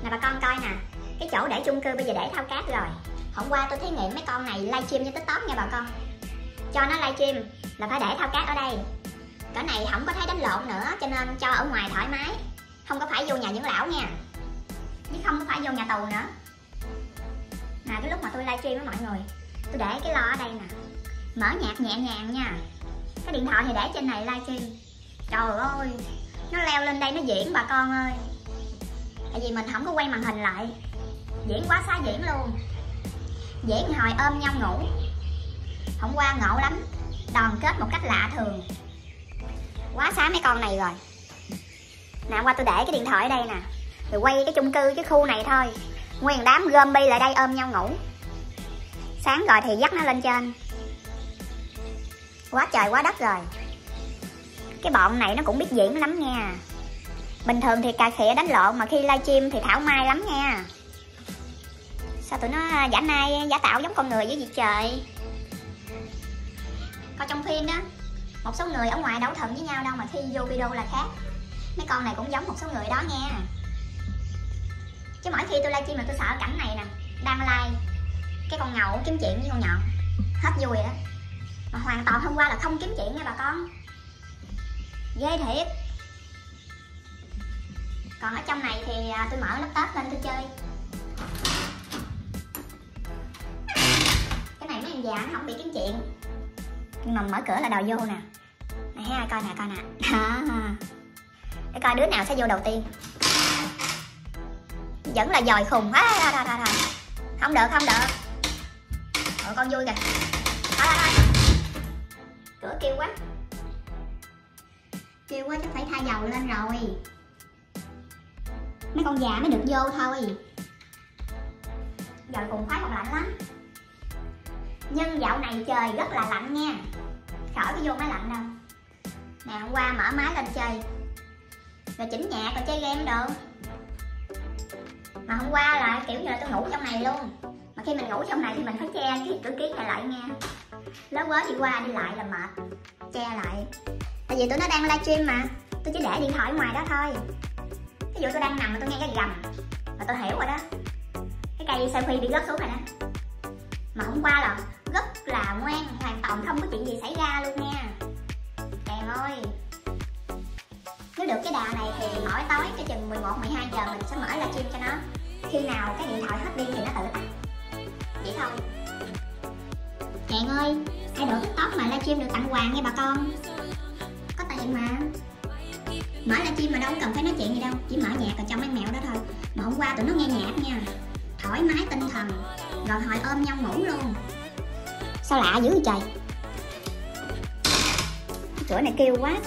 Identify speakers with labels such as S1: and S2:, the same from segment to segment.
S1: Nè bà con coi nè, cái chỗ để chung cư bây giờ để thao cát rồi. Hôm qua tôi thí nghiệm mấy con này livestream trên TikTok nha bà con. Cho nó livestream là phải để thao cát ở đây. Cỡ này không có thấy đánh lộn nữa, cho nên cho ở ngoài thoải mái. Không có phải vô nhà dưỡng lão nha, chứ không có phải vô nhà tù nữa. Nè cái lúc mà tôi livestream với mọi người, tôi để cái lo ở đây nè, mở nhạc nhẹ nhàng nha. Cái điện thoại thì để trên này livestream. Trời ơi, nó leo lên đây nó diễn bà con ơi. Tại vì mình không có quay màn hình lại, diễn quá xá diễn luôn. Diễn hồi ôm nhau ngủ. Hôm qua ngộ lắm, đoàn kết một cách lạ thường. Quá xá mấy con này rồi. Nè hôm qua tôi để cái điện thoại ở đây nè, rồi quay cái chung cư cái khu này thôi. Nguyên đám gom bi lại đây ôm nhau ngủ. Sáng rồi thì dắt nó lên trên. Quá trời quá đất rồi. Cái bọn này nó cũng biết diễn lắm nha. Bình thường thì cà khịa đánh lộn, mà khi livestream thì thảo mai lắm nha. Sao tụi nó giả nai giả tạo giống con người với gì trời. Coi trong phim đó, một số người ở ngoài đấu thần với nhau đâu, mà khi vô video là khác. Mấy con này cũng giống một số người đó nha. Chứ mỗi khi tôi livestream là tôi sợ cảnh này nè, đang live cái con ngầu kiếm chuyện với con nhọn, hết vui đó. Mà hoàn toàn hôm qua là không kiếm chuyện nha bà con. Ghê thiệt. Còn ở trong này thì tôi mở laptop lên tôi chơi. Cái này mấy em già nó không bị kiếm chuyện, nhưng mà mở cửa là đòi vô nè. Này ha, coi nè coi nè. Để coi đứa nào sẽ vô đầu tiên. Vẫn là dòi khùng. Thôi. Không được không được. Ôi con vui kìa. Thôi. Cửa kêu quá. Kêu quá chắc phải thay dầu lên rồi. Mấy con già mới được vô thôi. Dòi khùng khoái còn lạnh lắm. Nhưng dạo này trời rất là lạnh nha, khỏi có vô máy lạnh đâu. Nè hôm qua mở máy lên chơi, rồi chỉnh nhạc rồi chơi game được. Mà hôm qua là kiểu như là tôi ngủ trong này luôn. Mà khi mình ngủ trong này thì mình phải che cái cửa kiếng này lại nha. Lớn quá đi qua đi lại là mệt, che lại. Tại vì tụi nó đang livestream mà, tôi chỉ để điện thoại ở ngoài đó thôi. Ví dụ tôi đang nằm mà tôi nghe cái gầm là tôi hiểu rồi đó, cái cây selfie bị rớt xuống rồi đó. Mà hôm qua là rất là ngoan, hoàn toàn không có chuyện gì xảy ra luôn nha. Trời ơi, nếu được cái đà này thì mỗi tối cái chừng 11-12 giờ mình sẽ mở livestream cho nó. Khi nào cái điện thoại hết pin thì nó tự tắt. Vậy thôi. Chàng ơi, ai đổ TikTok mà livestream được tặng quà nha bà con. Có tiền mà. Mở livestream mà đâu cần phải nói chuyện gì đâu, chỉ mở nhạc rồi cho mấy mẹo đó thôi. Mà hôm qua tụi nó nghe nhạc nha, thoải mái tinh thần, rồi hồi ôm nhau ngủ luôn. Sao lạ dữ vậy trời. Cái cửa này kêu quá ta.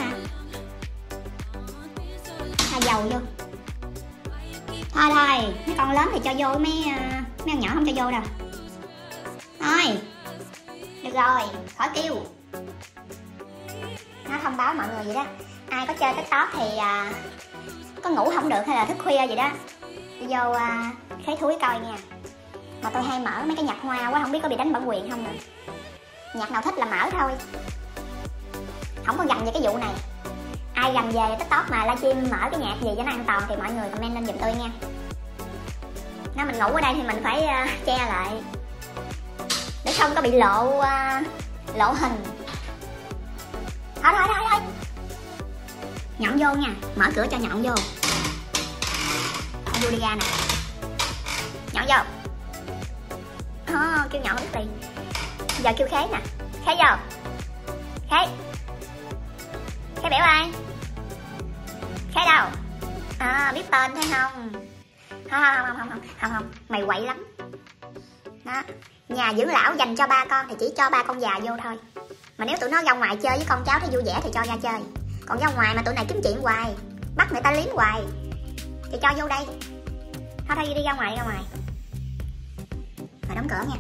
S1: Tha dầu vô. Thôi mấy con lớn thì cho vô, mấy con nhỏ không cho vô đâu. Thôi được rồi, khỏi kêu. Nó thông báo mọi người vậy đó. Ai có chơi TikTok thì có ngủ không được hay là thức khuya gì đó, đi vô khế thúi coi nha. Mà tôi hay mở mấy cái nhạc hoa quá, không biết có bị đánh bản quyền không nữa. Nhạc nào thích là mở thôi, không có gành về cái vụ này. Ai gành về TikTok mà livestream mở cái nhạc gì cho nó an toàn thì mọi người comment lên giùm tôi nha. Nếu mình ngủ ở đây thì mình phải che lại để không có bị lộ hình. Thôi nhọn vô nha, mở cửa cho nhọn vô. Vô đi ra nè, nhọn vô. Kêu nhọn biết liền. Giờ kêu Khế nè, Khế vô. Khế biểu ơi. Khế đâu? Biết tên thấy không? Không, mày quậy lắm đó. Nhà dưỡng lão dành cho 3 con thì chỉ cho 3 con già vô thôi. Mà nếu tụi nó ra ngoài chơi với con cháu thấy vui vẻ thì cho ra chơi. Còn ra ngoài mà tụi này kiếm chuyện hoài, bắt người ta liếm hoài thì cho vô đây. Thôi đi ra ngoài. Rồi đóng cửa nha.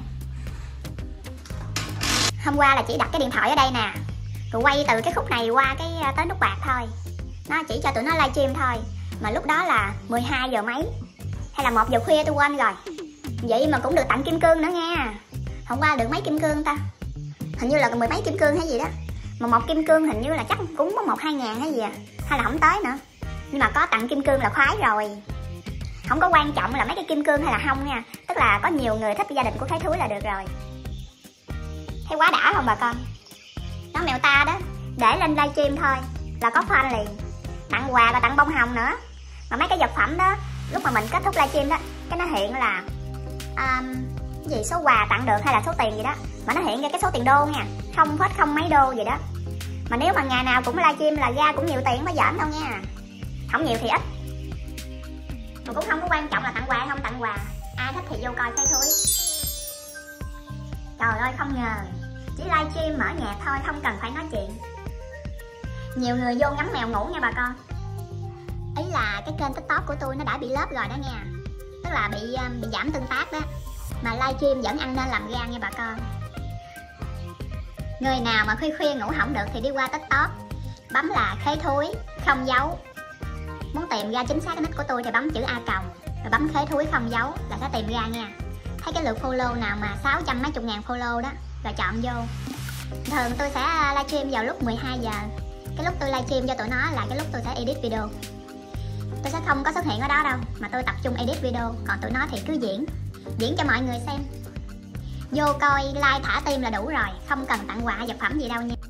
S1: Hôm qua là chỉ đặt cái điện thoại ở đây nè, rồi quay từ cái khúc này qua cái tới nút bạc thôi. Nó chỉ cho tụi nó livestream thôi. Mà lúc đó là 12 giờ mấy hay là 1 giờ khuya tôi quên rồi. Vậy mà cũng được tặng kim cương nữa nha. Hôm qua được mấy kim cương ta? Hình như là 10 mấy kim cương hay gì đó. Mà 1 kim cương hình như là chắc cũng có 1-2 ngàn hay gì à. Hay là không tới nữa. Nhưng mà có tặng kim cương là khoái rồi. Không có quan trọng là mấy cái kim cương hay là không nha. Tức là có nhiều người thích gia đình của Khế Thúi là được rồi. Thấy quá đã không bà con? Đó, mèo ta đó, để lên livestream thôi là có fan liền, tặng quà và tặng bông hồng nữa. Mà mấy cái vật phẩm đó, lúc mà mình kết thúc livestream đó, cái nó hiện là gì số quà tặng được hay là số tiền gì đó, mà nó hiện ra cái số tiền đô nha, 0,0 mấy đô gì đó. Mà nếu mà ngày nào cũng livestream là ra cũng nhiều tiền, mới giỡn đâu nha. Không nhiều thì ít, mà cũng không có quan trọng là tặng quà hay không tặng quà, ai thích thì vô coi Khế Thúi. Trời ơi, không ngờ chỉ livestream mở nhạc thôi, không cần phải nói chuyện, nhiều người vô ngắm mèo ngủ nha bà con. Ý là cái kênh TikTok của tôi nó đã bị lốp rồi đó nha, tức là bị giảm tương tác đó, mà livestream vẫn ăn nên làm ra nha bà con. Người nào mà khuya khuya ngủ không được thì đi qua TikTok, bấm là Khế Thúi không dấu. Muốn tìm ra chính xác cái nick của tôi thì bấm chữ A còng, rồi bấm Khế Thúi không dấu là sẽ tìm ra nha. Thấy cái lượt follow nào mà 600 mấy chục ngàn follow đó, rồi chọn vô. Thường tôi sẽ livestream vào lúc 12 giờ. Cái lúc tôi livestream cho tụi nó là cái lúc tôi sẽ edit video. Tôi sẽ không có xuất hiện ở đó đâu, mà tôi tập trung edit video. Còn tụi nó thì cứ diễn cho mọi người xem. Vô coi like thả tim là đủ rồi, không cần tặng quà vật phẩm gì đâu nha.